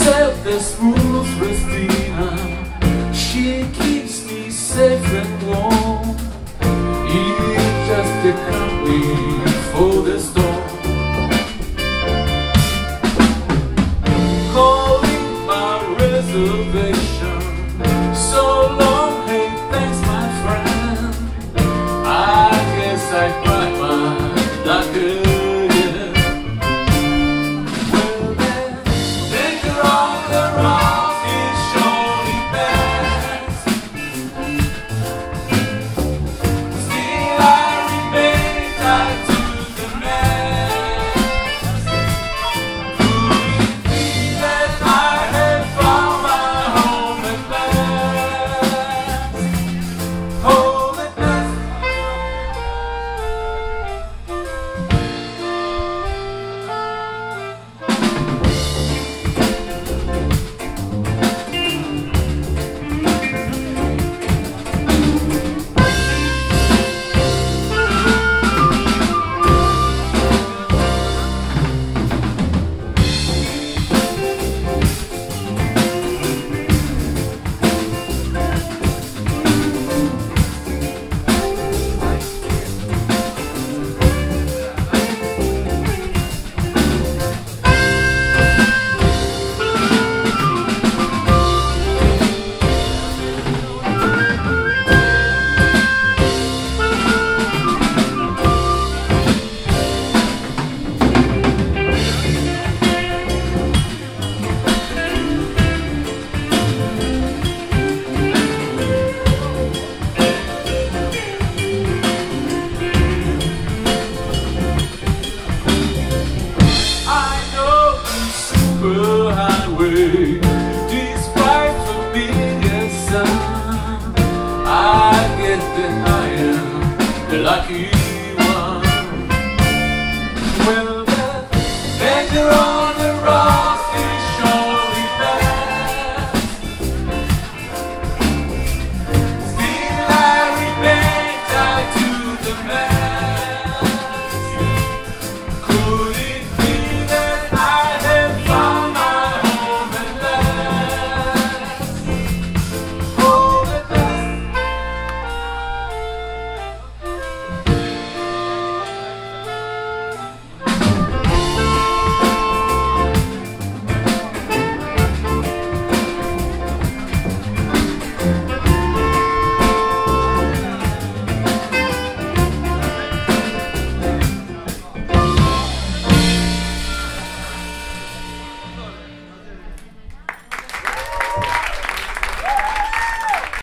Sailed the smooth Christina, she keeps me safe and warm. It's just the company for the storm. Calling my reservation, so long, hey, thanks my friend. I guess I cried my luck again. Well then, danger on the rock is surely best. Still I remain tied to the mast. Could it be that I had found my home at last? Home at last. Highway